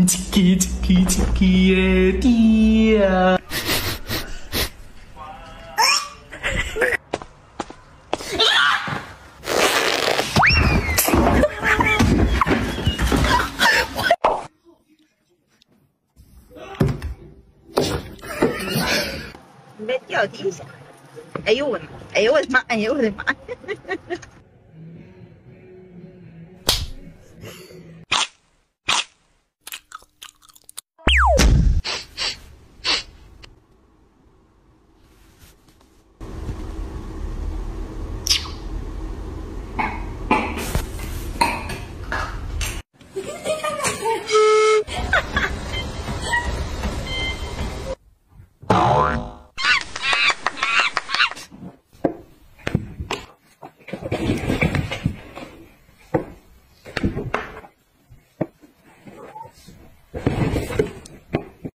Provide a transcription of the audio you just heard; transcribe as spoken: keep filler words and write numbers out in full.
tiki tiki tiki 耶地呀！ 你别掉地下！哎呦我的妈！哎呦我的妈！哎呦我的妈！